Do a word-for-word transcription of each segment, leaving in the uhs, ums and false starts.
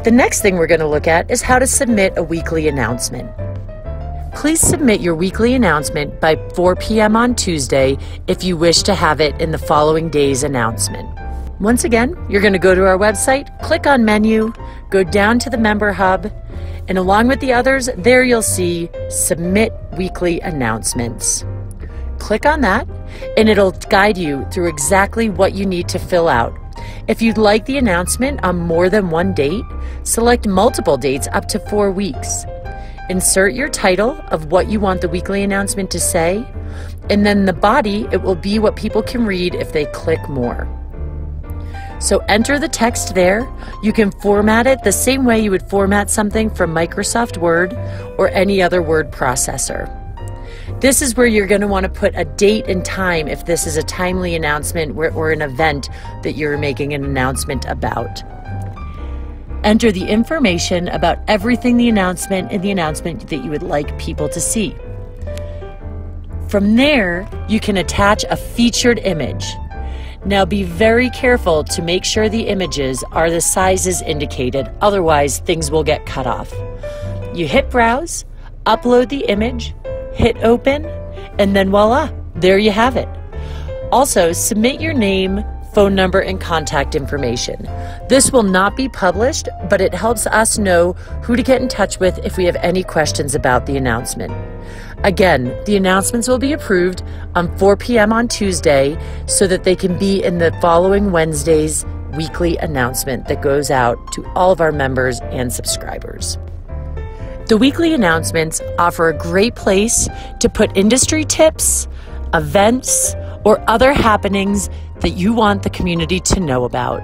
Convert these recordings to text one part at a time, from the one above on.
The next thing we're going to look at is how to submit a weekly announcement. Please submit your weekly announcement by four p m on Tuesday if you wish to have it in the following day's announcement. Once again, you're going to go to our website, click on Menu, go down to the Member Hub, and along with the others, there you'll see Submit Weekly Announcements. Click on that, and it'll guide you through exactly what you need to fill out. If you'd like the announcement on more than one date, select multiple dates up to four weeks. Insert your title of what you want the weekly announcement to say, and then the body, it will be what people can read if they click more. So enter the text there. You can format it the same way you would format something from Microsoft Word or any other word processor. This is where you're going to want to put a date and time if this is a timely announcement or an event that you're making an announcement about. Enter the information about everything the announcement in the announcement that you would like people to see. From there, you can attach a featured image. Now be very careful to make sure the images are the sizes indicated, otherwise things will get cut off. You hit Browse, upload the image, hit Open, and then voila, there you have it. Also, submit your name, phone number, and contact information. This will not be published, but it helps us know who to get in touch with if we have any questions about the announcement. Again, the announcements will be approved on four p m on Tuesday so that they can be in the following Wednesday's weekly announcement that goes out to all of our members and subscribers. The weekly announcements offer a great place to put industry tips, events, or other happenings that you want the community to know about.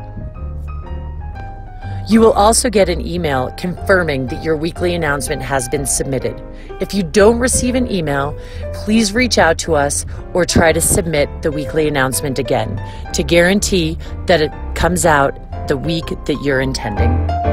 You will also get an email confirming that your weekly announcement has been submitted. If you don't receive an email, please reach out to us or try to submit the weekly announcement again to guarantee that it comes out the week that you're intending.